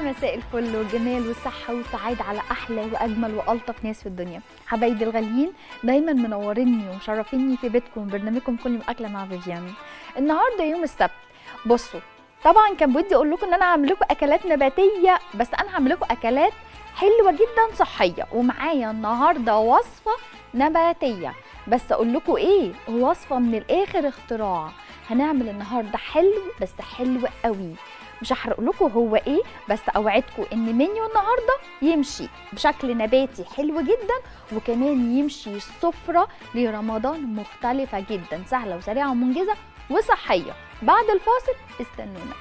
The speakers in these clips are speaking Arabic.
مساء الفل والجمال والصحة والسعادة على أحلى وأجمل وألطف ناس في الدنيا. حبايبي الغاليين دايما منوريني ومشرفيني في بيتكم برنامجكم كل يوم أكلة مع فيفيان. النهارده يوم السبت. بصوا طبعا كان بدي أقول لكم إن أنا هعمل لكم أكلات نباتية، بس أنا هعمل لكم أكلات حلوة جدا صحية، ومعايا النهارده وصفة نباتية. بس أقول لكم إيه، وصفة من الآخر اختراع. هنعمل النهارده حلو بس حلو قوي. مش هحرق لكم هو ايه، بس اوعدكم ان منيو النهارده يمشي بشكل نباتي حلو جدا، وكمان يمشي السفره لرمضان مختلفه جدا، سهله وسريعه ومنجزه وصحيه. بعد الفاصل استنونا.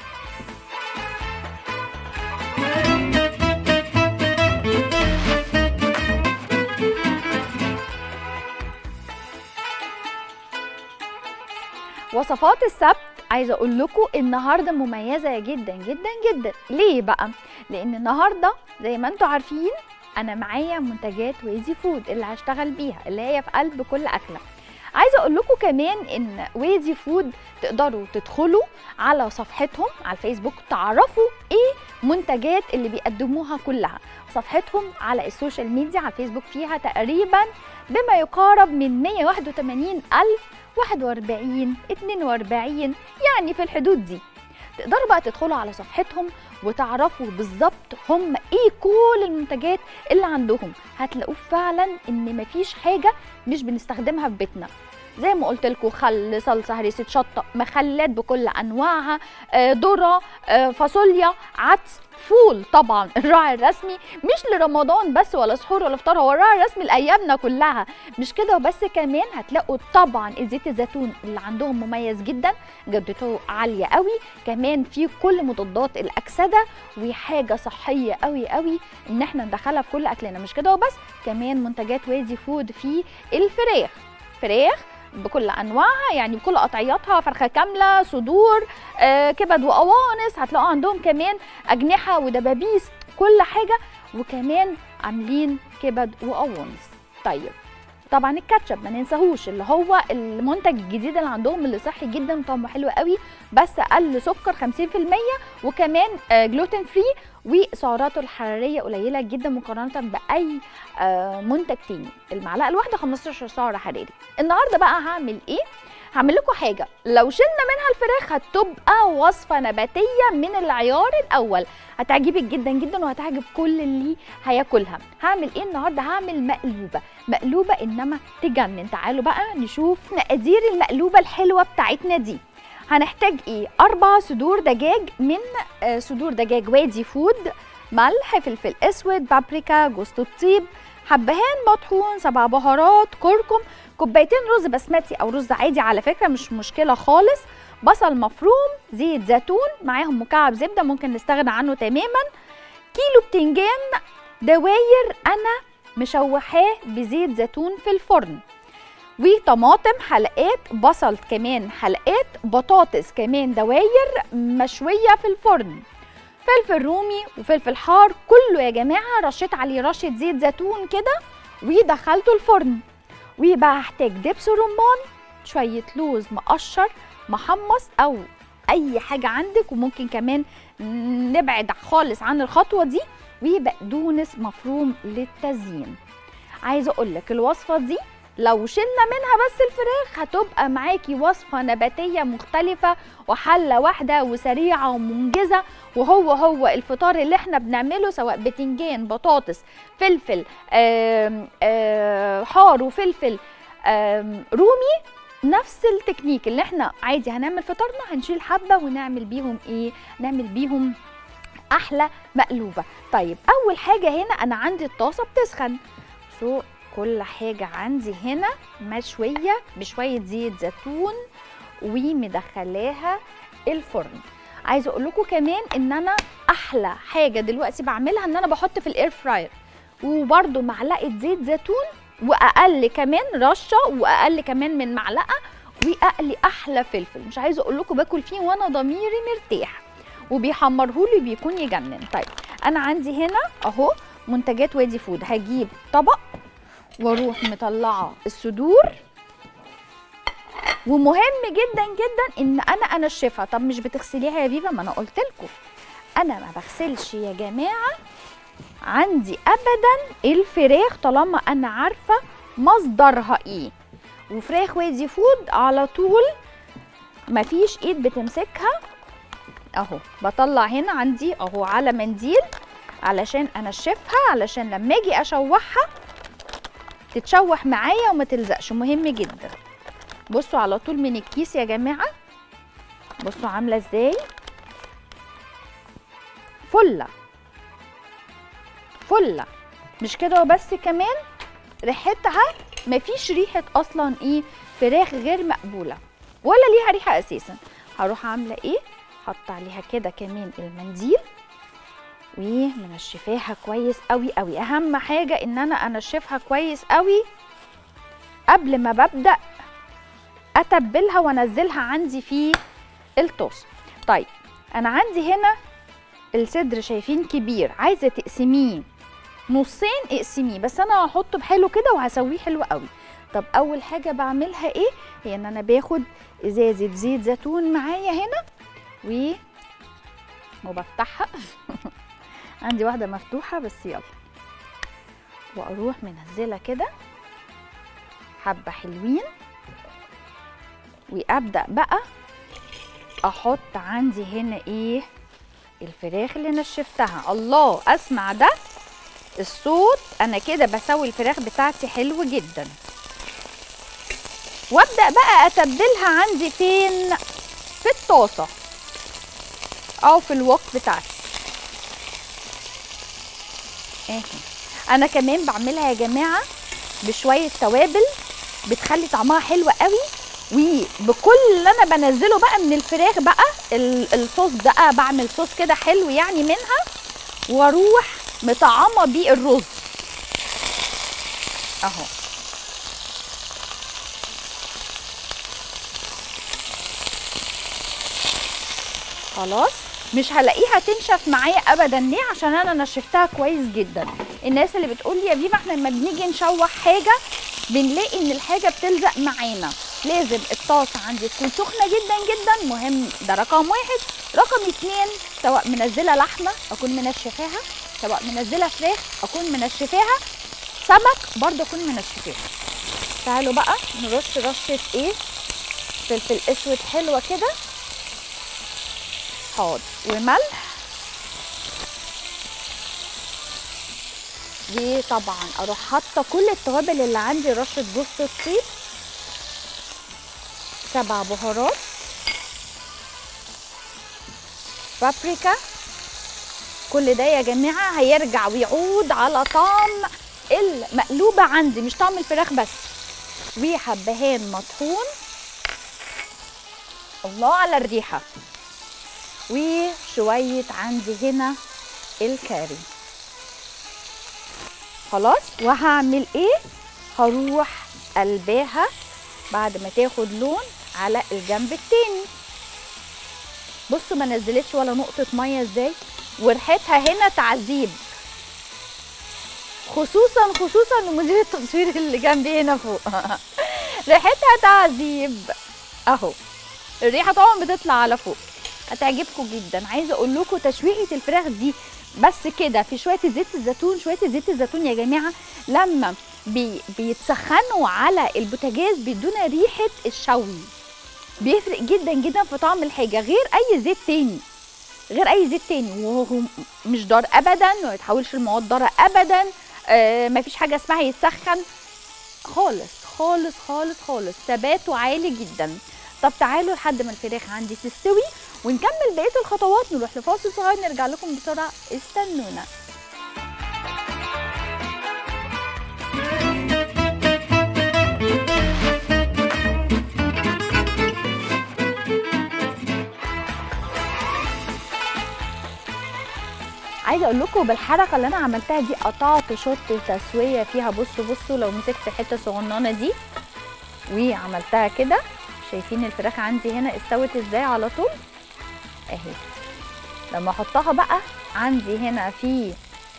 وصفات السبت عايزه اقول لكم النهارده مميزه جدا جدا جدا. ليه بقى؟ لان النهارده زي ما انتم عارفين انا معايا منتجات ويزي فود اللي هشتغل بيها، اللي هي في قلب كل اكله. عايزه اقول لكم كمان ان ويزي فود تقدروا تدخلوا على صفحتهم على الفيسبوك تعرفوا ايه منتجات اللي بيقدموها كلها. صفحتهم على السوشيال ميديا على الفيسبوك فيها تقريبا بما يقارب من 181,000 41 42 يعني في الحدود دي. تقدروا بقى تدخلوا على صفحتهم وتعرفوا بالظبط هم ايه كل المنتجات اللي عندهم. هتلاقوا فعلا ان مفيش حاجه مش بنستخدمها في بيتنا، زي ما قلت لكم خل، صلصه، هريسه، شطه، مخلات بكل انواعها، ذره، فاصوليا، عدس، فول. طبعا الراعي الرسمي مش لرمضان بس ولا سحور ولا فطار، هو الراعي الرسمي لايامنا كلها. مش كده وبس، كمان هتلاقوا طبعا زيت الزيتون اللي عندهم مميز جدا، جودته عاليه قوي، كمان في كل مضادات الاكسده، وحاجه صحيه قوي قوي ان احنا ندخلها في كل اكلنا. مش كده وبس، كمان منتجات ويزي فود في الفراخ، فراخ بكل انواعها يعني بكل قطعياتها، فرخه كامله، صدور، كبد وقوانص. هتلاقوا عندهم كمان اجنحه ودبابيس، كل حاجه، وكمان عاملين كبد وقوانص. طيب طبعا الكاتشب ما ننساهوش، اللي هو المنتج الجديد اللي عندهم اللي صحي جدا وطعمه حلو قوي، بس اقل سكر 50%، وكمان جلوتين فري، وسعراته الحراريه قليله جدا مقارنه باي منتج تاني. المعلقه الواحده 15 سعر حراري. النهارده بقى هعمل ايه؟ هعمل لكم حاجه لو شلنا منها الفراخ هتبقى وصفه نباتيه من العيار الاول، هتعجبك جدا جدا وهتعجب كل اللي هياكلها. هعمل ايه النهارده؟ هعمل مقلوبه انما تجنن. تعالوا بقى نشوف مقادير المقلوبه الحلوه بتاعتنا دي. هنحتاج ايه؟ 4 صدور دجاج من صدور دجاج وادي فود، ملح، فلفل اسود، بابريكا، جوز الطيب، حبهان مطحون، 7 بهارات، كركم، كوبايتين رز بسمتي او رز عادي على فكره مش مشكله خالص، بصل مفروم، زيت زيتون، معاهم مكعب زبده ممكن نستغنى عنه تماما، كيلو بتنجان دواير انا مشوحاه بزيت زيتون في الفرن، وطماطم حلقات، بصل كمان حلقات، بطاطس كمان دواير مشويه في الفرن، فلفل رومي وفلفل حار، كله يا جماعه رشيت عليه رشه زيت زيتون كده ودخلته الفرن. وبقى هحتاج دبس رمان، شويه لوز مقشر محمص او اي حاجه عندك، وممكن كمان نبعد خالص عن الخطوه دي، وبقدونس مفروم للتزيين. عايزه اقول لك الوصفه دي لو شلنا منها بس الفراخ هتبقى معاكي وصفه نباتيه مختلفه وحله واحده وسريعه ومنجزه، وهو الفطار اللي احنا بنعمله سواء بتنجان، بطاطس، فلفل حار وفلفل رومي، نفس التكنيك اللي احنا عادي هنعمل فطارنا هنشيل حبه ونعمل بيهم ايه؟ نعمل بيهم احلى مقلوبه. طيب اول حاجه هنا انا عندي الطاسه بتسخن، كل حاجة عندي هنا مشوية بشوية زيت زيتون ومدخلاها الفرن. عايزة اقول لكم كمان ان انا احلى حاجة دلوقتي بعملها ان انا بحط في الاير فراير وبرده معلقة زيت زيتون واقل كمان رشة واقل كمان من معلقة، واقلي احلى فلفل. مش عايزة اقول لكم باكل فيه وانا ضميري مرتاح وبيحمرهولي بيكون يجنن. طيب انا عندي هنا اهو منتجات وادي فود. هجيب طبق واروح مطلعه الصدور، ومهم جدا جدا ان انا انشفها. طب مش بتغسليها يا فيفا؟ ما انا قلت لكم انا ما بغسلش يا جماعه عندي ابدا الفراخ طالما انا عارفه مصدرها ايه. وفراخ وادي فود على طول مفيش ايد بتمسكها اهو. بطلع هنا عندي اهو على منديل علشان انشفها، علشان لما اجي اشوحها تتشوح معايا وما تلزقش، مهم جدا. بصوا على طول من الكيس يا جماعه، بصوا عامله ازاي فله فله. مش كده وبس، كمان ريحتها مفيش ريحه اصلا ايه فراخ غير مقبوله ولا ليها ريحه اساسا. هروح عامله ايه، حط عليها كده كمان المنديل ومنشفاها كويس قوي قوي. اهم حاجه ان انا انشفها كويس قوي قبل ما ببدا اتبلها وانزلها عندي في الطاسه. طيب انا عندي هنا الصدر شايفين كبير، عايزه تقسميه نصين اقسميه، بس انا هحطه بحلو كده وهسويه حلو قوي. طب اول حاجه بعملها ايه، هي ان انا باخد ازازه زيت زيتون معايا هنا وبفتحها عندي واحده مفتوحه بس يلا، واروح منزله كده حبه حلوين، وابدا بقى احط عندي هنا ايه الفراخ اللي نشفتها. الله، اسمع ده الصوت، انا كده بسوي الفراخ بتاعتي حلو جدا. وابدا بقى اتبلها عندي فين، في الطاسه او في الوك بتاعتي اهي. انا كمان بعملها يا جماعه بشويه توابل بتخلي طعمها حلو قوي، وبكل اللي انا بنزله بقى من الفراخ بقى الصوص بقى بعمل صوص كده حلو يعني منها، واروح مطعمه بيه الرز اهو. خلاص مش هلاقيها تنشف معايا ابدا. ليه؟ عشان انا نشفتها كويس جدا. الناس اللي بتقول لي يا فيما احنا لما بنيجي نشوح حاجه بنلاقي ان الحاجه بتلزق معانا، لازم الطاسه عندي تكون سخنه جدا جدا، مهم. ده رقم واحد. رقم اتنين، سواء منزله لحمه اكون منشفاها، سواء منزله فراخ اكون منشفاها، سمك برضه اكون منشفاها. تعالوا بقى نرش رشه ايه فلفل اسود حلوه كده، حاضر، وملح، وطبعا اروح حاطه كل التوابل اللي عندي، رشه جوز الطيب، 7 بهارات، بابريكا. كل ده يا جماعه هيرجع ويعود على طعم المقلوبه عندي، مش طعم الفراخ بس. وحبهان مطحون، الله على الريحه، وشويه عندي هنا الكاري. خلاص، وهعمل ايه، هروح قلباها بعد ما تاخد لون على الجنب التاني. بصوا ما نزلتش ولا نقطه ميه ازاي، وريحتها هنا تعذيب، خصوصا لمدير التصوير اللي جنبي هنا فوق ريحتها تعذيب اهو. الريحه طبعا بتطلع على فوق، هتعجبكم جدا. عايزه اقول لكم تشويحه الفراخ دي بس كده في شويه زيت الزيتون. شويه زيت الزيتون يا جماعه لما بيتسخنوا على البوتاجاز بيدونا ريحه الشوي، بيفرق جدا جدا في طعم الحاجه، غير اي زيت تاني، غير اي زيت تاني. وهو مش ضار ابدا، ما يتحولش لمواد ضاره ابدا. مفيش حاجه اسمها يتسخن خالص خالص خالص خالص، ثباته عالي جدا. طب تعالوا لحد ما الفراخ عندي تستوي ونكمل بقيه الخطوات. نروح لفاصل صغير نرجع لكم بسرعه، استنونا. عايزه اقول لكم بالحركه اللي انا عملتها دي قطعت شوط تسويه فيها. بصوا لو مسكت حته صغننه دي وعملتها كده، شايفين الفراخ عندي هنا استوت ازاي على طول اهي. لما احطها بقى عندي هنا في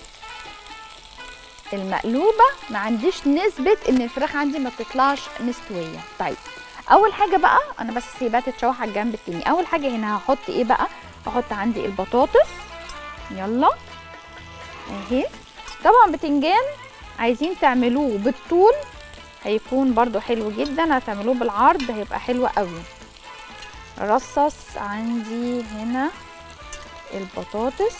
المقلوبه ما عنديش نسبه ان الفراخ عندي ما بتطلعش مستويه. طيب اول حاجه بقى انا بس سيبها تتشوح على الجنب التاني. اول حاجه هنا هحط ايه بقى، هحط عندي البطاطس يلا اهي. طبعا بتنجان عايزين تعملوه بالطول هيكون برضو حلو جدا، هتعملوه بالعرض هيبقى حلو قوي. رصص عندي هنا البطاطس،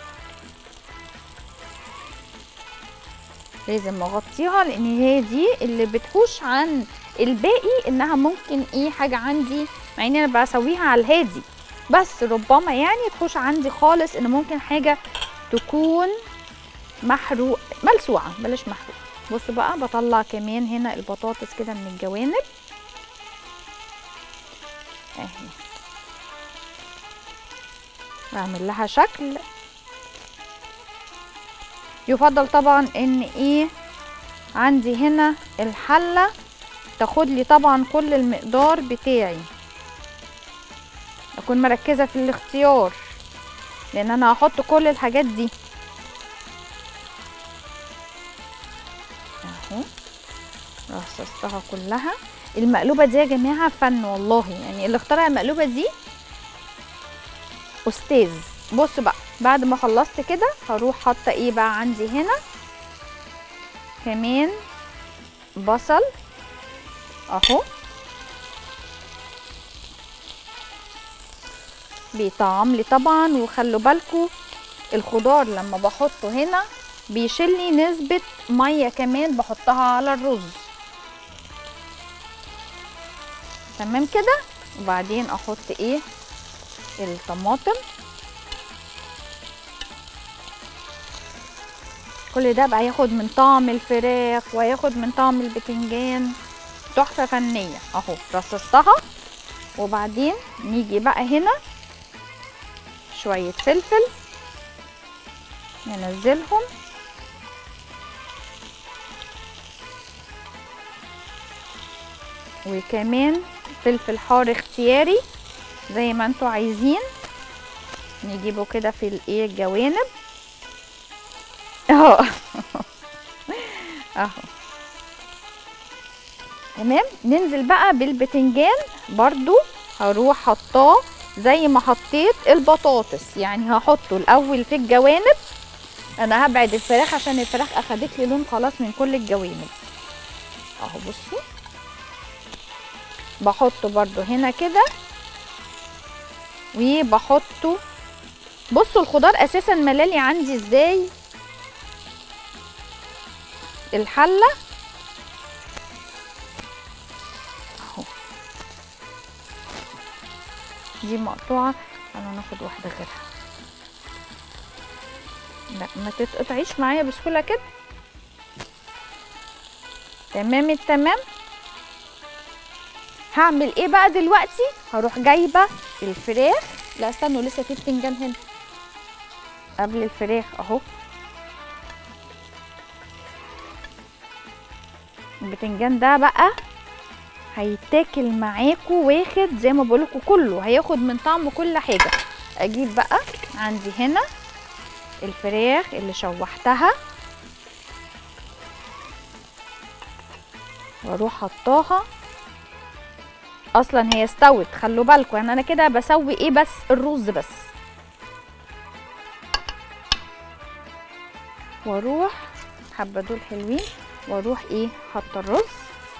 لازم اغطيها لان هي دي اللي بتحوش عن الباقي، انها ممكن ايه حاجه عندي مع اني انا بسويها على الهادي، بس ربما يعني تحوش عندي خالص ان ممكن حاجه تكون محروق ملسوعه، بلاش محروق. بصوا بقى بطلع كمان هنا البطاطس كده من الجوانب اهي، بعمل لها شكل. يفضل طبعا ان ايه عندي هنا الحله تاخد لي طبعا كل المقدار بتاعي، اكون مركزه في الاختيار لان انا هحط كل الحاجات دي اهو. رصصتها كلها. المقلوبه دي يا جماعه فن والله، يعني اللي اخترع المقلوبه دي استاذ. بصوا بقى بعد ما خلصت كده هروح حاطه ايه بقى عندي هنا كمان بصل اهو، بيطعم لي طبعا. وخلوا بالكم الخضار لما بحطه هنا بيشيل لي نسبه ميه كمان بحطها على الرز. تمام كده. وبعدين احط ايه الطماطم، كل ده بقى ياخد من طعم الفراخ وياخد من طعم البتنجان، تحفه فنيه اهو. رصصتها وبعدين نيجي بقى هنا شويه فلفل ننزلهم، وكمان فلفل حار اختياري زي ما انتوا عايزين، نجيبه كده في الايه الجوانب اهو اهو. تمام. ننزل بقى بالبتنجان برضو، هروح حطاه زي ما حطيت البطاطس، يعني هحطه الاول في الجوانب. انا هبعد الفراخ عشان الفراخ اخدت لي لون خلاص من كل الجوانب اهو. بصوا بحطه برضو هنا كده وبحطه. بصوا الخضار اساسا ملالي عندي ازاي الحله اهو. دي مقطوعه، انا ناخد واحده غيرها. لا ما تتقطعيش معايا بسهوله كده. تمام التمام. هعمل ايه بقى دلوقتي؟ هروح جايبه الفراخ. لا استنوا لسه في بتنجان هنا قبل الفراخ اهو. البتنجان ده بقى هيتاكل معاكوا، واخد زي ما بقولكوا كله هياخد من طعم كل حاجه. اجيب بقى عندي هنا الفراخ اللي شوحتها واروح حطاها. اصلا هي استوت، خلوا بالكم يعني انا كده بسوي ايه بس الرز بس. واروح حبه دول حلوين، واروح ايه حاطه الرز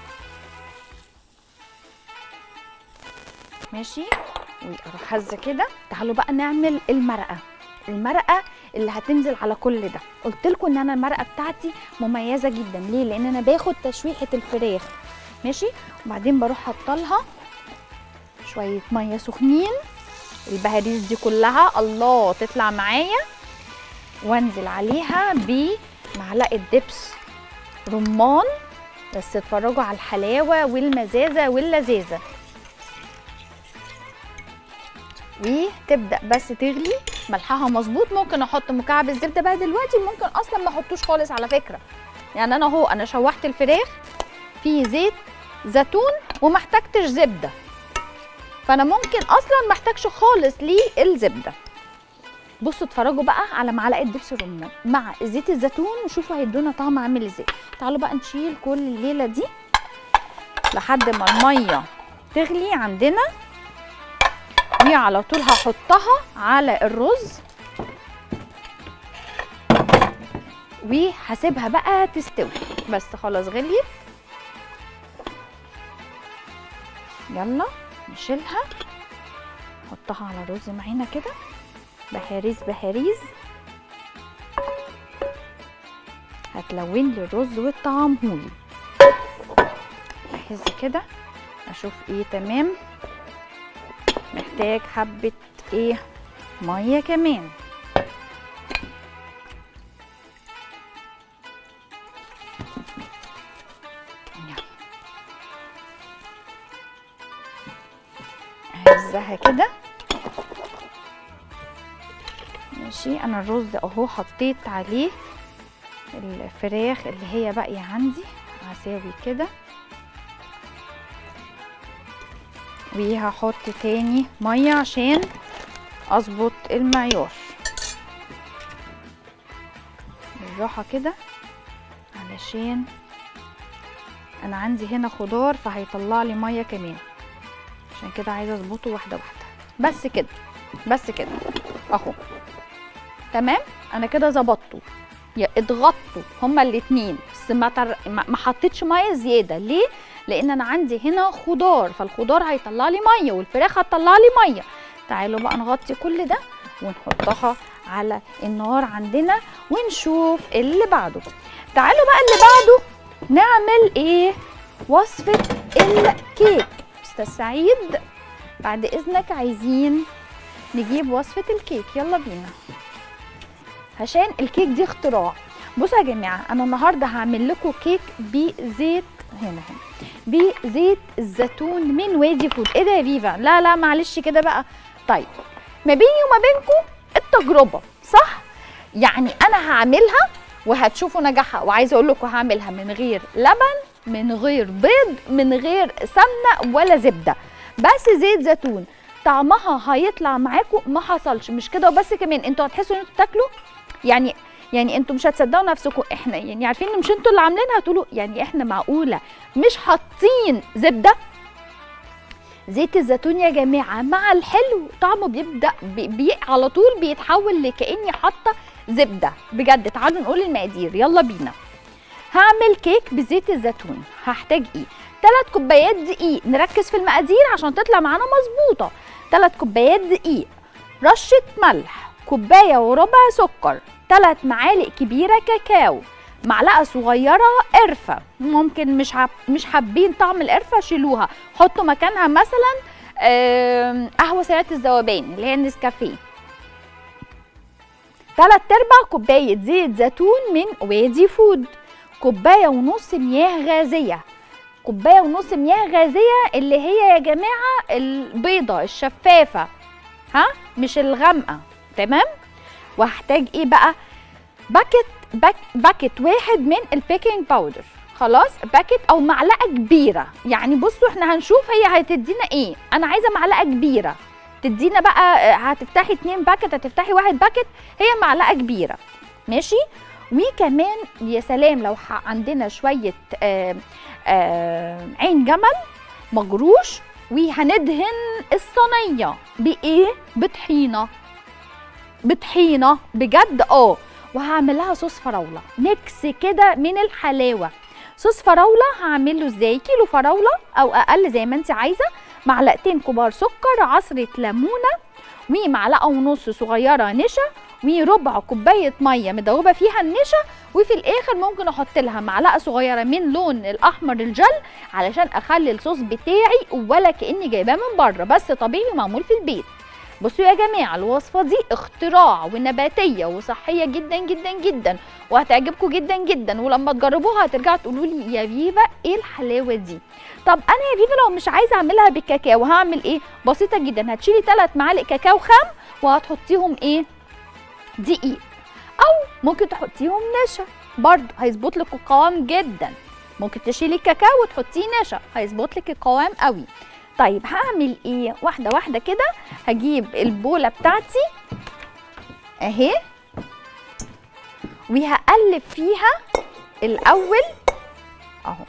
ماشي، واروح هزه كده. تعالوا بقى نعمل المرقه. المرقه اللي هتنزل على كل ده، قلت لكم ان انا المرقه بتاعتي مميزه جدا. ليه؟ لان انا باخد تشويحه الفراخ ماشي، وبعدين بروح حاطه لها شويه ميه سخنين، البهاريز دي كلها الله تطلع معايا، وانزل عليها بمعلقه دبس رمان. بس اتفرجوا على الحلاوه والمزازه واللذاذه. وتبدا بس تغلي، ملحها مظبوط. ممكن احط مكعب الزبده بقى دلوقتي، ممكن اصلا ما احطوش خالص على فكره. يعني انا اهو انا شوحت الفراخ في زيت زيتون وما احتاجتش زبده، فانا ممكن اصلا ما احتاجش خالص للزبده. بصوا اتفرجوا بقى على معلقه دبس الرمان مع زيت الزيتون وشوفوا هيدونا طعم عامل ازاي. تعالوا بقى نشيل كل الليله دي لحد ما الميه تغلي عندنا، وعلى طول هحطها على الرز وهسيبها بقى تستوي. بس خلاص غليت. يلا نشيلها نحطها على الرز معانا كده بهاريز بهاريز. هتلون لي الرز وتطعمهولي. احس كده اشوف ايه تمام. محتاج حبة ايه مية كمان. ههزها كده ماشي. انا الرز اهو حطيت عليه الفراخ اللي هي باقيه عندي. هساوي كده وهحط تاني ميه عشان اظبط المعيار بالراحه كده، علشان انا عندي هنا خضار فهيطلع لي ميه كمان، عشان كده عايزه اظبطه واحده واحده. بس كده بس كده اهو تمام. انا كده ظبطته. يا اضغطوا هما الاتنين بس ما حطيتش ميه زياده. ليه؟ لان انا عندي هنا خضار، فالخضار هيطلع لي ميه والفراخ هتطلع لي ميه. تعالوا بقى نغطي كل ده ونحطها على النار عندنا ونشوف اللي بعده. تعالوا بقى اللي بعده نعمل ايه؟ وصفه الكيك. استاذ سعيد بعد اذنك عايزين نجيب وصفه الكيك. يلا بينا عشان الكيك دي اختراع. بصوا يا جماعه انا النهارده هعمل لكم كيك بزيت هنا بزيت الزيتون من وادي فود. ايه ده يا فيفا؟ لا لا معلش كده بقى. طيب ما بيني وما بينكم التجربه صح؟ يعني انا هعملها وهتشوفوا نجاحها. وعايزه اقول لكم هعملها من غير لبن، من غير بيض، من غير سمنه ولا زبده، بس زيت زيتون. طعمها هيطلع معاكم ما حصلش. مش كده وبس، كمان انتوا هتحسوا ان انتوا بتاكلوا يعني انتوا مش هتصدقوا نفسكم. احنا يعني عارفين ان مش انتوا اللي عاملينها، هتقولوا يعني احنا معقوله مش حاطين زبده؟ زيت الزيتون يا جماعه مع الحلو طعمه بيبدا على طول بيتحول لكاني حاطه زبده بجد. تعالوا نقول المقادير يلا بينا. هعمل كيك بزيت الزيتون. هحتاج ايه؟ 3 كوبايات دقيق. نركز في المقادير عشان تطلع معانا مظبوطه. 3 كوبايات دقيق، رشه ملح، كوبايه وربع سكر، 3 معالق كبيره كاكاو، معلقه صغيره قرفه. ممكن مش حابين طعم القرفه شيلوها، حطوا مكانها مثلا قهوه سريعه الذوبان اللي هي النسكافيه. 3/4 كوبايه زيت زيتون من وادي فود، كوبايه ونص مياه غازيه. كوبايه ونص مياه غازيه اللي هي يا جماعه البيضه الشفافه، ها مش الغامقه، تمام. وهحتاج ايه بقى؟ باكت واحد من البيكنج باودر. خلاص باكت او معلقه كبيره. يعني بصوا احنا هنشوف هي هتدينا ايه. انا عايزه معلقه كبيره تدينا بقى. هتفتحي 2 باكت، هتفتحي 1 باكت، هي معلقه كبيره ماشي. وكمان يا سلام لو عندنا شويه عين جمل مجروش. وهندهن الصينيه بايه؟ بطحينه بجد وهعمل لها صوص فراوله ميكس كده من الحلاوه. صوص فراوله هعمل له ازاي؟ كيلو فراوله او اقل زي ما انت عايزه، معلقتين كبار سكر، عصره ليمونه، ومعلقه ونص صغيره نشا، وربع كوبايه ميه مدوبه فيها النشا. وفي الاخر ممكن احط لها معلقه صغيره من لون الاحمر الجل علشان اخلي الصوص بتاعي ولا كاني جايباه من بره، بس طبيعي معمول في البيت. بصوا يا جماعه الوصفه دي اختراع ونباتيه وصحيه جدا جدا جدا، وهتعجبكم جدا جدا. ولما تجربوها هترجعوا تقولوا لي يا فيفا ايه الحلاوه دي. طب انا يا فيفا لو مش عايزه اعملها بالكاكاو هعمل ايه؟ بسيطه جدا. هتشيلي 3 معالق كاكاو خام وهتحطيهم ايه؟ دقيق، او ممكن تحطيهم نشا برضو هيظبط لك القوام جدا. ممكن تشيلي الكاكاو وتحطيه نشا هيظبط لك القوام قوي. طيب هعمل ايه؟ واحده واحده كده. هجيب البوله بتاعتي اهي وهقلب فيها الاول اهو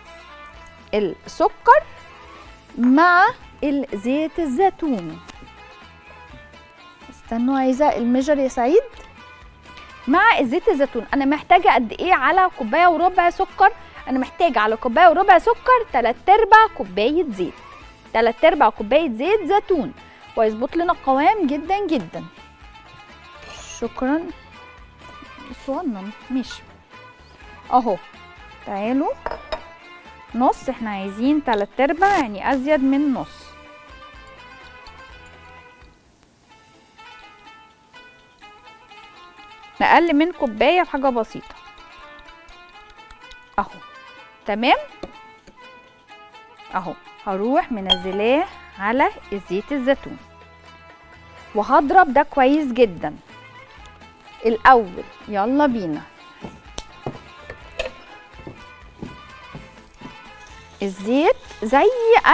السكر مع زيت الزيتون. استنوا عايزه الميجر يا سعيد. مع زيت الزيتون. انا محتاجه قد ايه على كوبايه وربع سكر؟ انا محتاجه على كوبايه وربع سكر 3/4 كوبايه زيت، 3/4 كوبايه زيت زيتون، ويظبط لنا القوام جدا جدا. شكرا. صغنن ماشي اهو. تعالوا نص، احنا عايزين 3/4 يعني ازيد من نص. اقل من كوبايه بحاجه بسيطه اهو. تمام اهو. هروح منزلاه على زيت الزيتون وهضرب ده كويس جدا الاول. يلا بينا. الزيت زي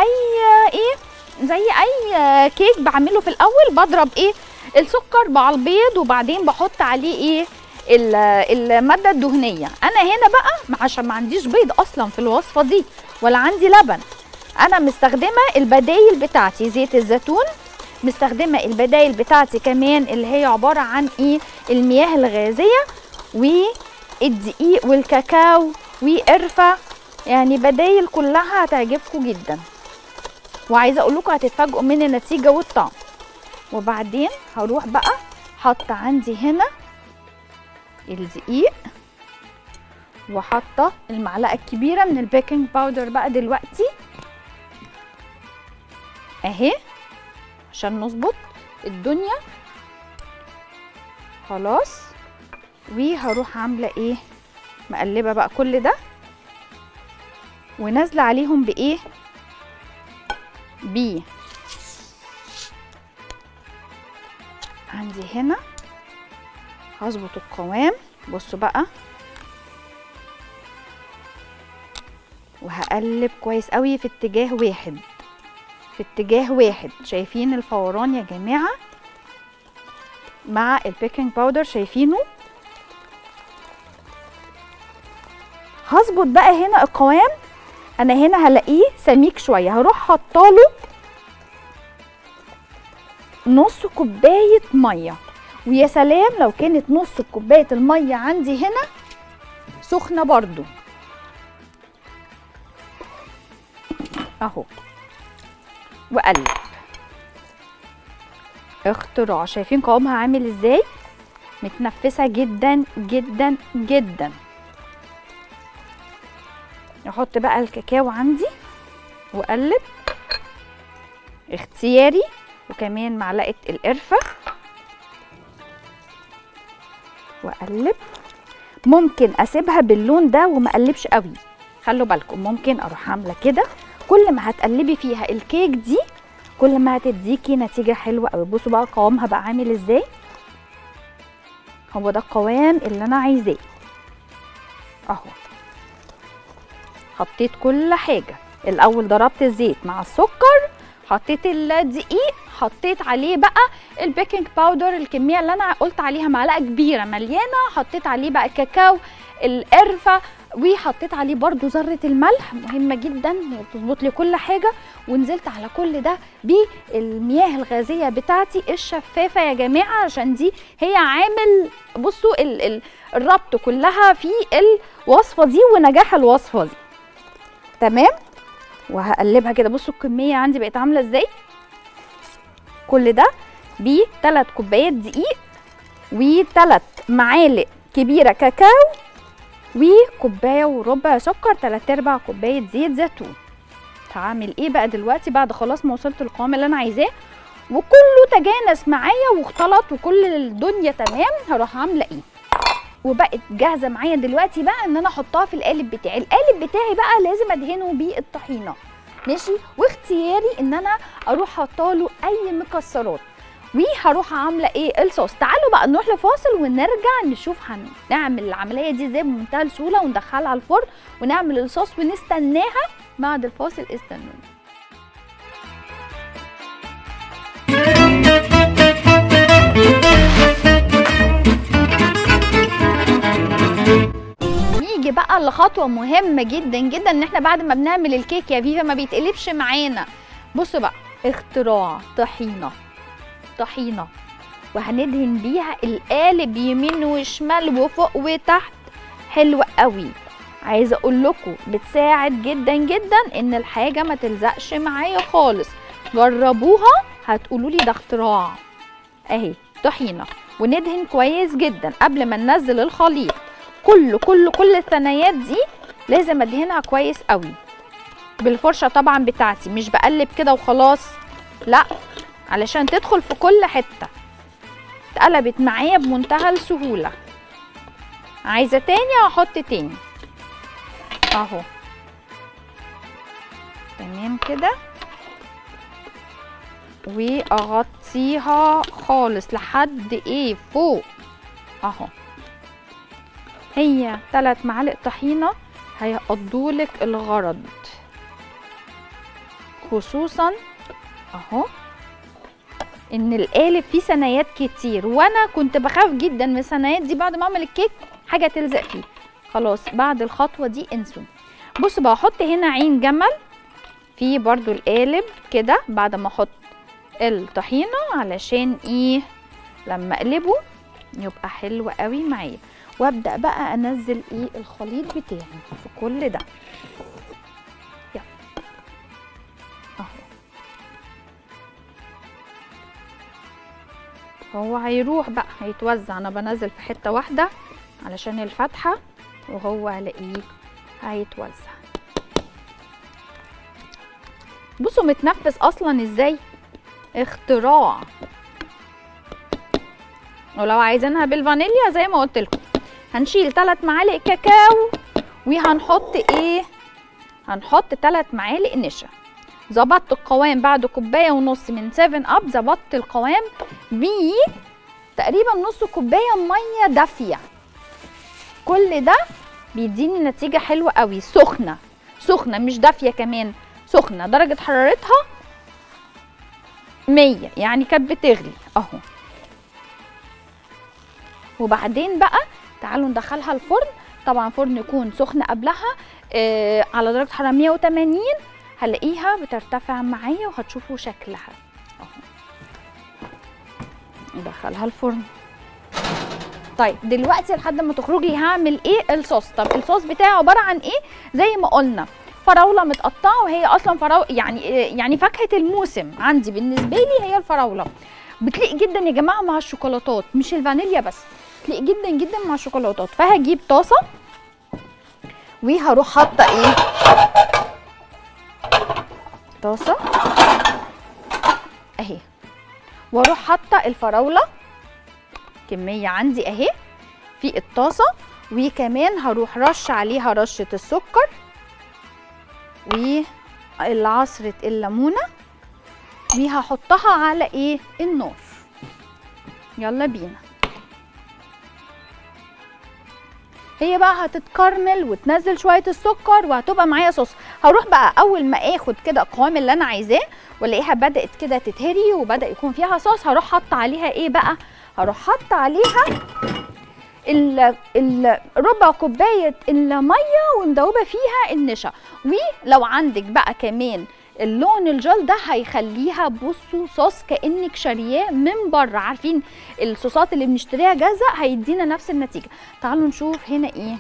اي كيك بعمله في الاول. بضرب السكر مع البيض وبعدين بحط عليه الماده الدهنيه. انا هنا بقى عشان ما عنديش بيض اصلا في الوصفه دي ولا عندي لبن، انا مستخدمه البدايل بتاعتي زيت الزيتون، مستخدمه البدايل بتاعتي كمان اللي هي عباره عن المياه الغازيه والدقيق والكاكاو وقرفه. يعني بدايل كلها هتعجبكم جدا، وعايزه اقول لكم هتتفاجئوا من النتيجه والطعم. وبعدين هروح بقى حاطه عندي هنا الدقيق، وحاطه المعلقه الكبيره من البيكنج باودر بقى دلوقتي اهي عشان نظبط الدنيا. خلاص. وهروح عامله مقلبه بقى كل ده ونازله عليهم عندي هنا هظبط القوام. بصوا بقى، وهقلب كويس قوي في اتجاه واحد، في اتجاه واحد. شايفين الفوران يا جماعه مع البيكنج باودر؟ شايفينه؟ هظبط بقى هنا القوام. انا هنا هلاقيه سميك شويه، هروح حاطاله نص كوبايه ميه. ويا سلام لو كانت نص كوبايه الميه عندي هنا سخنه برضو اهو. وقلب. اختراع. شايفين قوامها عامل ازاي؟ متنفسه جدا جدا جدا. احط بقى الكاكاو عندي واقلب اختياري، وكمان معلقه القرفه واقلب. ممكن اسيبها باللون ده وما اقلبش قوي، خلوا بالكم. ممكن اروح عامله كده. كل ما هتقلبي فيها الكيك دي كل ما هتديكي نتيجه حلوه قوي. بصوا بقى قوامها بقى عامل ازاي. هو ده القوام اللي انا عايزاه اهو. حطيت كل حاجه الاول، ضربت الزيت مع السكر، حطيت الدقيق، حطيت عليه بقى البيكنج باودر الكميه اللي انا قلت عليها معلقه كبيره مليانه، حطيت عليه بقى الكاكاو، القرفه، وحطيت عليه برده ذره الملح مهمه جدا تظبط لي كل حاجه. ونزلت على كل ده بالمياه الغازيه بتاعتي الشفافه يا جماعه، عشان دي هي عامل بصوا الربط كلها في الوصفه دي ونجاح الوصفه دي. تمام. وهقلبها كده. بصوا الكميه عندي بقت عامله ازاي. كل ده ب3 كوبايات دقيق و3 معالق كبيره كاكاو وكوبايه وربع سكر، 3/4 كوبايه زيت زيتون. هعمل ايه بقى دلوقتي بعد خلاص ما وصلت القوام اللي انا عايزاه وكله تجانس معايا واختلط وكل الدنيا تمام؟ هروح عامله وبقت جاهزه معايا دلوقتي بقى ان انا احطها في القالب بتاعي. القالب بتاعي بقى لازم ادهنه بالطحينه ماشي، واختياري ان انا اروح حاطاله اي مكسرات. وهروح عامله الصوص. تعالوا بقى نروح لفاصل ونرجع نشوف هنعمل العمليه دي ازاي بمنتهى السهوله، وندخلها على الفرن ونعمل الصوص ونستناها. بعد الفاصل استنوني. نيجي بقى لخطوه مهمه جدا جدا، ان احنا بعد ما بنعمل الكيك يا فيفا ما بيتقلبش معانا. بصوا بقى، اختراع طحينه. طحينه وهندهن بيها القالب يمين وشمال وفوق وتحت. حلوة قوي. عايزه اقول لكم بتساعد جدا جدا ان الحاجه ما تلزقش معايا خالص. جربوها هتقولوا لي ده اختراع. اهي طحينه، وندهن كويس جدا قبل ما ننزل الخليط. كل الثنايات دي لازم ادهنها كويس قوي بالفرشه طبعا بتاعتي، مش بقلب كده وخلاص، لا، علشان تدخل في كل حته. اتقلبت معايا بمنتهى السهوله. عايزه تاني هحط تاني اهو. تمام كده، واغطيها خالص لحد ايه فوق اهو. هي 3 معالق طحينه هيقضولك الغرض، خصوصا اهو ان القالب فيه ثنايات كتير، وانا كنت بخاف جدا من الثنايات دي بعد ما اعمل الكيك حاجه تلزق فيه. خلاص بعد الخطوه دي انسوا. بصوا بقى، احط هنا عين جمل في برضو القالب كده بعد ما احط الطحينه، علشان ايه لما اقلبه يبقى حلو قوي معايا. وابدا بقى انزل ايه الخليط بتاعي في كل ده. يلا اهو، هو هيروح بقى هيتوزع. انا بنزل في حته واحده علشان الفتحه، وهو هلاقيه هيتوزع. بصوا متنفس اصلا ازاي، اختراع. ولو عايزينها بالفانيليا زي ما قلت لكم هنشيل 3 معالق كاكاو، وهنحط ايه، هنحط 3 معالق نشا. ظبطت القوام بعد 1.5 كوباية من 7 اب. ظبطت القوام ب تقريبا نص كوبايه ميه دافيه. كل ده بيديني نتيجه حلوه قوي. سخنه سخنه مش دافيه كمان، سخنه درجه حرارتها 100 يعني كانت بتغلي اهو. وبعدين بقى تعالوا ندخلها الفرن. طبعا فرن يكون سخن قبلها على درجه حراره 180. هلاقيها بترتفع معايا وهتشوفوا شكلها اهو. ندخلها الفرن. طيب دلوقتي لحد ما تخرجي هعمل ايه الصوص. طب الصوص بتاعي عباره عن ايه؟ زي ما قلنا فراوله متقطعه، وهي اصلا فراوله يعني فاكهه الموسم عندي بالنسبه لي هي الفراوله. بتليق جدا يا جماعه مع الشوكولاتات، مش الفانيليا بس، بتليق جدا جدا مع الشوكولاتات. فهجيب طاسه وهروح حاطه ايه، طاسه اهي، واروح حاطه الفراوله كميه عندي اهي في الطاسه، وكمان هروح رش عليها رشه السكر وعصره الليمونه، وهحطها على ايه النار. يلا بينا. هي بقى هتتكرمل وتنزل شويه السكر وهتبقى معايا صوص. هروح بقى اول ما اخد كده القوام اللي انا عايزاه والاقيها بدات كده تتهري وبدا يكون فيها صوص، هروح حاطه عليها ايه بقى، هروح حاطه عليها ربع كوبايه الميه ومدوبه فيها النشا. ولو عندك بقى كمان اللون الجل ده هيخليها بصوا صوص كانك شارياه من بره. عارفين الصوصات اللي بنشتريها جاهزه هيدينا نفس النتيجه. تعالوا نشوف هنا ايه.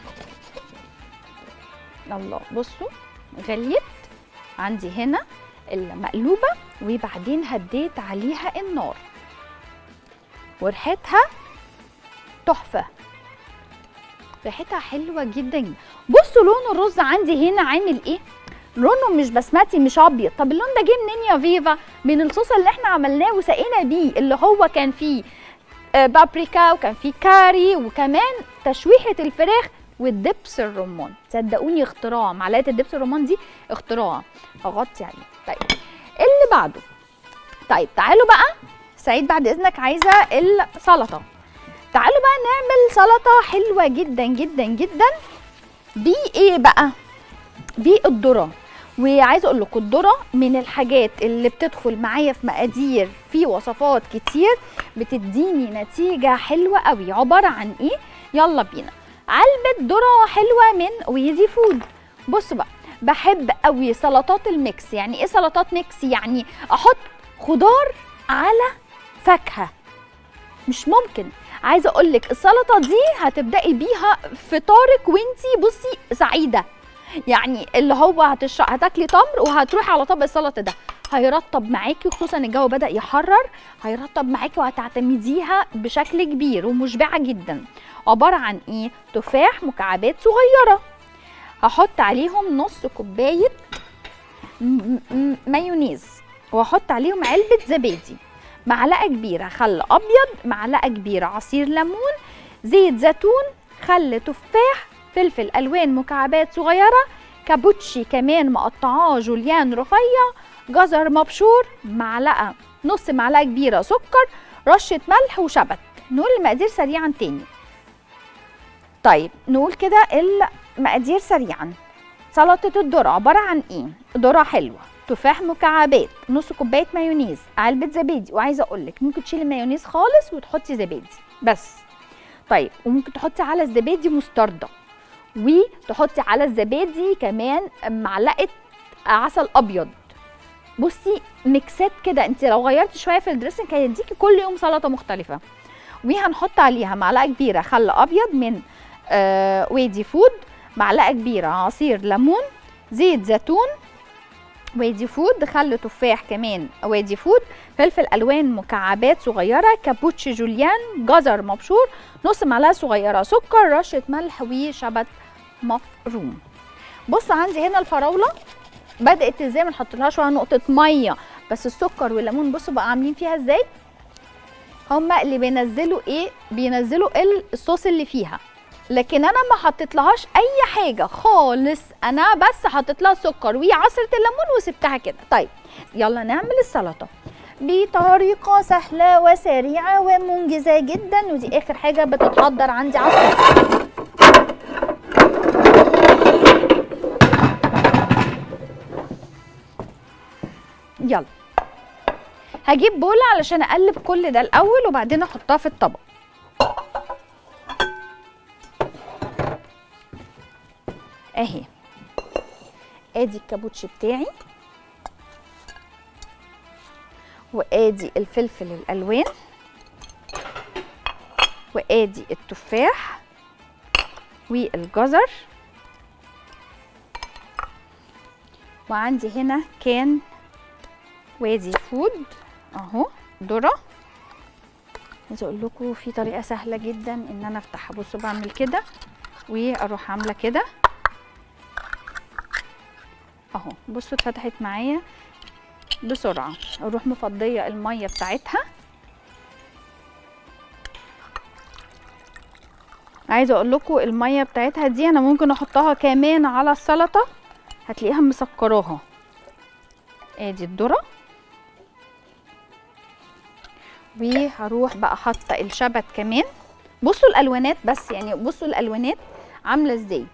الله بصوا غليت عندي هنا المقلوبه، وبعدين هديت عليها النار وريحتها تحفه، ريحتها حلوه جدا. بصوا لون الرز عندي هنا عامل ايه، لونه مش بسمتي مش ابيض. طب اللون ده جه منين يا فيفا؟ من الصوص اللي احنا عملناه وسقينا بيه، اللي هو كان فيه بابريكا وكان فيه كاري وكمان تشويحه الفراخ والدبس الرمان. صدقوني اختراع، معلقه الدبس الرمان دي اختراع. اغطي عليه. طيب اللي بعده، طيب تعالوا بقى سعيد بعد اذنك عايزه السلطه. تعالوا بقى نعمل سلطه حلوه جدا جدا جدا بايه بقى، بالذره. وعايزه اقول لكم الذره من الحاجات اللي بتدخل معايا في مقادير في وصفات كتير بتديني نتيجه حلوه قوي. عباره عن ايه؟ يلا بينا. علبه ذره حلوه من ويزي فود. بصوا بقى، بحب قوي سلطات الميكس. يعني ايه سلطات ميكس؟ يعني احط خضار على فاكهه، مش ممكن. عايزه اقول لك السلطه دي هتبداي بيها فطارك وانتي بصي سعيده، يعني اللي هو هتاكلي تمر وهتروحي على طبق السلطه ده، هيرطب معاكي، خصوصا الجو بدأ يحرر، هيرطب معاكي وهتعتمديها بشكل كبير ومشبعه جدا. عباره عن ايه؟ تفاح مكعبات صغيره، هحط عليهم نص كوبايه مايونيز، وهحط عليهم علبه زبادي، معلقه كبيره خل ابيض، معلقه كبيره عصير ليمون، زيت زيتون، خل تفاح، فلفل الوان مكعبات صغيره، كابوتشي كمان مقطعاه جوليان رفيع، جزر مبشور، نص معلقه كبيره سكر، رشه ملح وشبت. نقول المقادير سريعا تاني. طيب نقول كده المقادير سريعا. سلطه الذره عباره عن ايه؟ ذره حلوه، تفاح مكعبات، نص كوبايه مايونيز، علبه زبادي، وعايزه اقول لك ممكن تشيلي المايونيز خالص وتحطي زبادي بس. طيب وممكن تحطي على الزبادي مستردة، وتحطي على الزبادي كمان معلقه عسل ابيض. بصي ميكسات كده، انت لو غيرتي شويه في الدريسنج هيديكي كل يوم سلطه مختلفه. وهنحط عليها معلقه كبيره خل ابيض من وادي فود، معلقه كبيره عصير ليمون، زيت زيتون وادي فود، خل تفاح كمان وادي فود، فلفل الوان مكعبات صغيره، كابوتشي جوليان، جزر مبشور، نص معلقه صغيره سكر، رشه ملح وشبت مفروم. بصوا عندي هنا الفراوله بدات ازاي، ما نحطلهاش ولا نقطه ميه، بس السكر والليمون بصوا بقى عاملين فيها ازاي. هما اللي بينزلوا ايه؟ بينزلوا الصوص اللي فيها، لكن انا ما حطيتلهاش اي حاجه خالص، انا بس حطيت لها سكر وعصره الليمون وسبتها كده. طيب يلا نعمل السلطه بطريقه سهله وسريعه ومنجزه جدا، ودي اخر حاجه بتتحضر عندي على السفره. يلا هجيب بوله علشان اقلب كل ده الاول وبعدين احطها في الطبق. اهي ادي الكابوتشي بتاعي، وادي الفلفل الالوان، وادي التفاح والجزر، وعندي هنا كان وادي فود اهو ذره. عايزه اقول لكم في طريقه سهله جدا ان انا افتحها. بصوا بعمل كده واروح عامله كده اهو، بصوا اتفتحت معايا بسرعه، اروح مفضيه الميه بتاعتها. عايزه اقول لكم الميه بتاعتها دي انا ممكن احطها كمان على السلطه هتلاقيها مسكراها. ادي الذره، وهروح بقى حاطه الشبت كمان. بصوا الالوانات بس، يعني بصوا الالوانات عامله ازاي.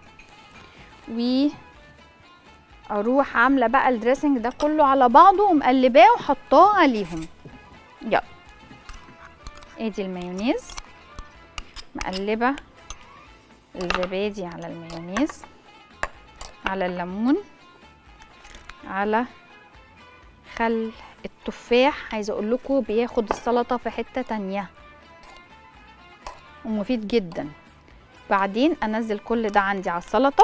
واروح عامله بقى الدريسنج ده كله على بعضه ومقلباه وحطاه عليهم. يلا ادي المايونيز، مقلبه الزبادي على المايونيز، على الليمون، على خل التفاح. عايزه اقول لكم بياخد السلطه في حته تانية ومفيد جدا. بعدين انزل كل ده عندي على السلطه،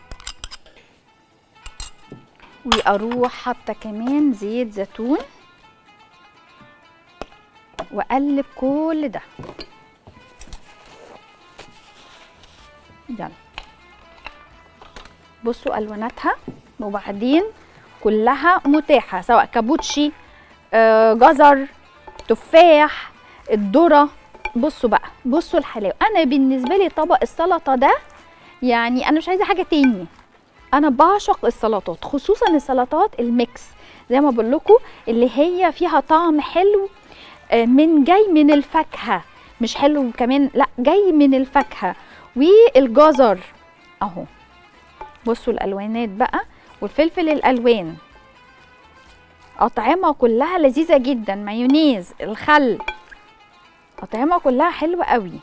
واروح حاطه كمان زيت زيتون واقلب كل ده. يلا بصوا الواناتها، وبعدين كلها متاحه سواء كابوتشي، جزر، تفاح، الذره. بصوا بقى، بصوا الحلاوه. انا بالنسبه لي طبق السلطه ده يعني انا مش عايزه حاجه تاني. انا بعشق السلطات، خصوصا السلطات الميكس زي ما بقول لكم اللي هي فيها طعم حلو جاي من الفاكهه، مش حلو كمان، لا جاي من الفاكهه والجزر اهو. بصوا الالوانات بقى والفلفل الالوان، اطعمه كلها لذيذه جدا، مايونيز، الخل، اطعمه كلها حلوه قوي.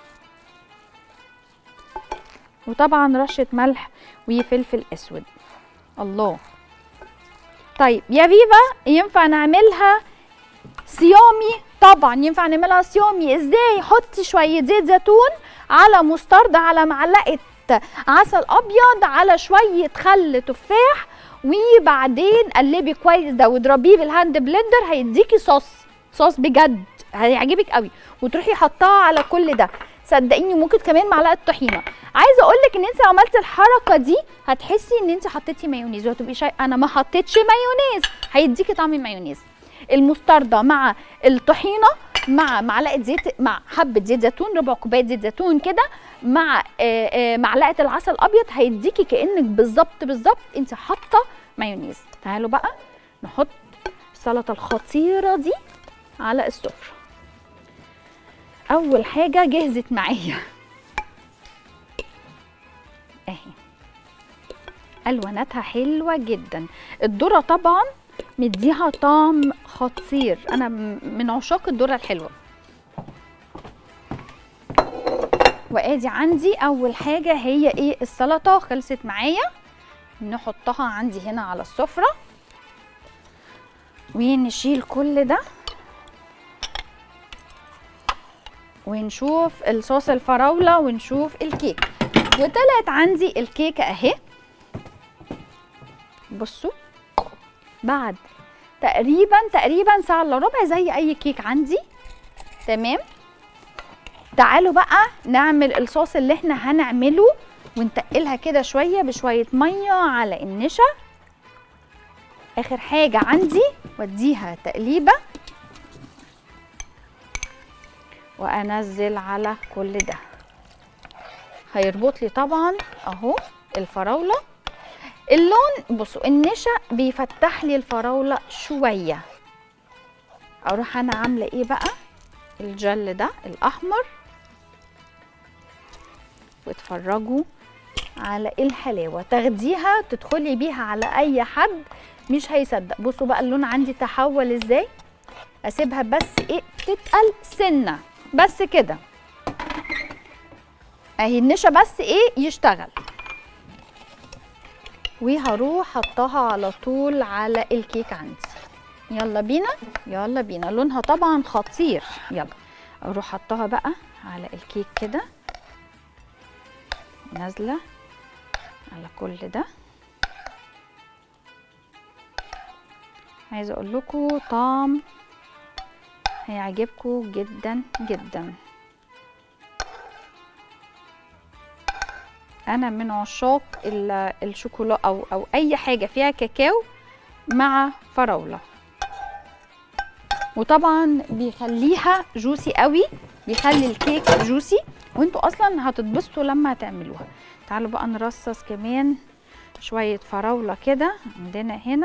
وطبعا رشه ملح وفلفل اسود. الله. طيب يا فيفا ينفع نعملها صيامي طبعا ينفع نعملها صيامي. ازاي؟ حطي شويه زيت زيتون على مستردة على معلقه عسل ابيض على شويه خل تفاح، وبعدين قلبي كويس ده واضربيه بالهاند بلندر، هيديكي صوص بجد هيعجبك قوي. وتروحي حطاها على كل ده، صدقيني. ممكن كمان معلقه طحينه. عايزه اقول لك ان انت عملتي الحركه دي هتحسي ان انت حطيتي مايونيز، وهتبقي انا ما حطيتش مايونيز، هيديكي طعم المايونيز. المستردة مع الطحينه مع معلقه زيت، مع حبه زيت زيتون، ربع كوبايه زيت زيتون كده، مع معلقه العسل الابيض، هيديكي كانك بالظبط انت حاطه مايونيز. تعالوا بقى نحط السلطه الخطيره دي على السفره. اول حاجه جهزت معايا اهي، الواناتها حلوه جدا. الذره طبعا مديها طعم خطير، انا من عشاق الذره الحلوه. وادي عندي اول حاجه هي ايه، السلطه خلصت معايا. نحطها عندي هنا على السفره ونشيل كل ده ونشوف الصوص الفراوله ونشوف الكيك. وطلعت عندي الكيكه اهي، بصوا بعد تقريبا ساعه الا ربع زي اي كيك عندي. تمام. تعالوا بقى نعمل الصوص اللي احنا هنعمله، ونتقلها كده شويه بشويه ميه على النشا. اخر حاجه عندي واديها تقليبه وانزل على كل ده. هيربط لي طبعا اهو الفراوله. اللون بصوا النشا بيفتح لي الفراوله شويه. اروح انا عامله ايه بقى، الجل ده الاحمر، واتفرجوا على الحلاوه. تاخديها تدخلي بيها على اي حد مش هيصدق. بصوا بقى اللون عندي تحول ازاي. اسيبها بس ايه تتقل سنه بس كده اهي، النشا بس ايه يشتغل، وهروح حطها على طول على الكيك عندي. يلا بينا لونها طبعا خطير. يلا اروح حطها بقى على الكيك كده، نازله على كل ده. عايزه اقول لكم طعم هيعجبكم جدا جدا. انا من عشاق الشوكولا او اي حاجه فيها كاكاو مع فراوله، وطبعا بيخليها جوسي قوي، بيخلي الكيك جوسي، وانتوا اصلا هتتبسطوا لما هتعملوها. تعالوا بقى نرصص كمان شويه فراوله كده عندنا هنا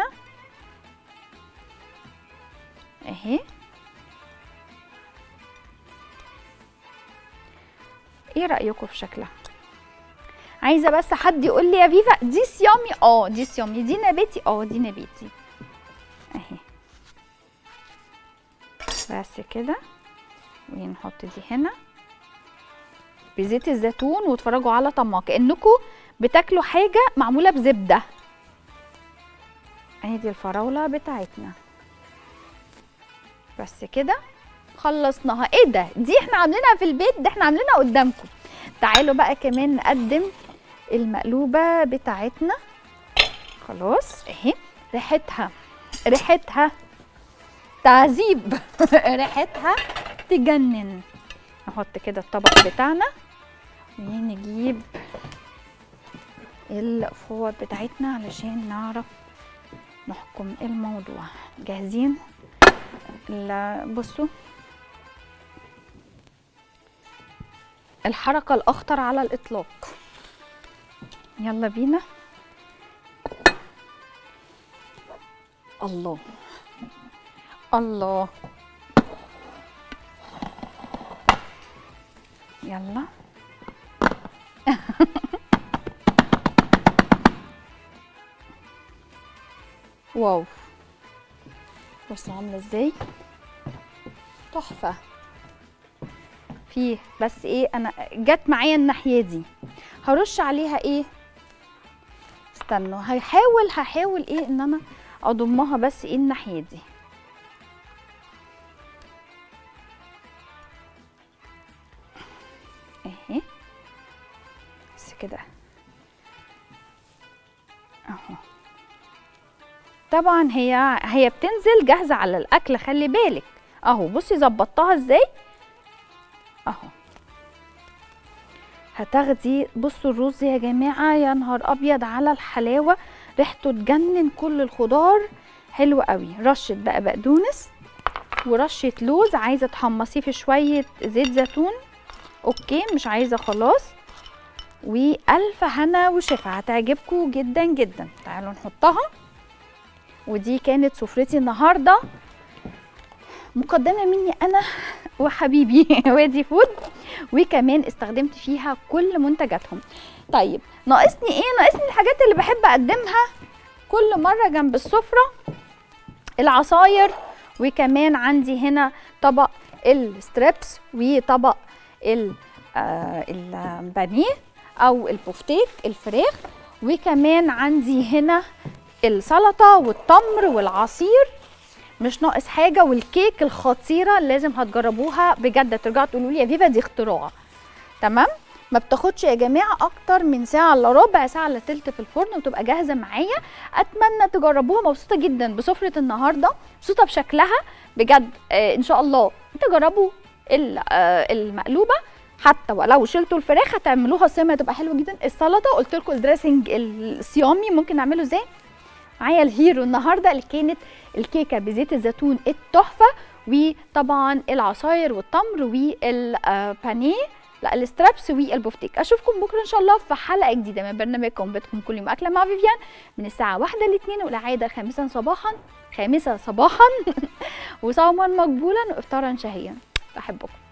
اهي. ايه رايكم في شكلها؟ عايزه بس حد يقول لي يا فيفا دي صيامي. دي صيامي، دي نباتي. دي نباتي اهي. بس كده، ونحط دي هنا بزيت الزيتون، واتفرجوا على طعمها كانكم بتاكلوا حاجه معموله بزبده. اهي دي الفراوله بتاعتنا. بس كده خلصناها. ايه ده؟ دي احنا عاملينها في البيت، ده احنا عاملينها قدامكم. تعالوا بقى كمان نقدم المقلوبه بتاعتنا. خلاص اهي، ريحتها تعذيب ريحتها تجنن. نحط كده الطبق بتاعنا ونجيب الفوط بتاعتنا علشان نعرف نحكم الموضوع. جاهزين؟ بصوا الحركة الأخطر على الإطلاق. يلا بينا. الله الله، يلا واو، بصوا عامله ازاي، تحفه. فيه بس ايه، انا جت معايا الناحيه دي، هرش عليها ايه، استنوا، هحاول ايه ان انا اضمها بس ايه الناحيه دي. كده اهو. طبعا هي بتنزل جاهزه على الاكل، خلي بالك اهو. بصي ظبطتها ازاي اهو. هتاخدي بصوا الرز يا جماعه، يا نهار ابيض على الحلاوه، ريحته تجنن، كل الخضار حلو قوي. رشه بقى بقدونس ورشه لوز، عايزه تحمصيه في شويه زيت زيتون اوكي، مش عايزه خلاص. والف هنا وشفا، هتعجبكم جدا جدا. تعالوا نحطها. ودي كانت سفرتي النهارده، مقدمه مني انا وحبيبي وادي فود، وكمان استخدمت فيها كل منتجاتهم. طيب ناقصني ايه؟ ناقصني الحاجات اللي بحب اقدمها كل مره جنب السفره، العصاير، وكمان عندي هنا طبق الستريبس وطبق البانيه او البوفتيك الفراخ، وكمان عندي هنا السلطه والتمر والعصير. مش ناقص حاجه. والكيك الخطيره لازم هتجربوها بجد، ترجعوا تقولوا لي يا فيفا دي اختراع. تمام. ما بتاخدش يا جماعه اكتر من ساعه الا ربع، ساعه الا تلت في الفرن وتبقى جاهزه معايا. اتمنى تجربوها. مبسوطه جدا بسفره النهارده، مبسوطه بشكلها بجد. ان شاء الله تجربوا المقلوبه، حتى ولو شلتوا الفراخ هتعملوها صيامه تبقى حلوه جدا. السلطه قلت لكم الدريسنج الصيامي ممكن نعمله ازاي. معايا الهيرو النهارده اللي كانت الكيكه بزيت الزيتون التحفه، وطبعا العصاير والتمر والبانيه، لا السترابس والبوفتيك. اشوفكم بكره ان شاء الله في حلقه جديده من برنامجكم بيتكم كل يوم اكله مع فيفيان، من الساعه 1 ل 2 والعاده خامسا صباحا وصوما مقبولا وافطارا شهيا. بحبكم.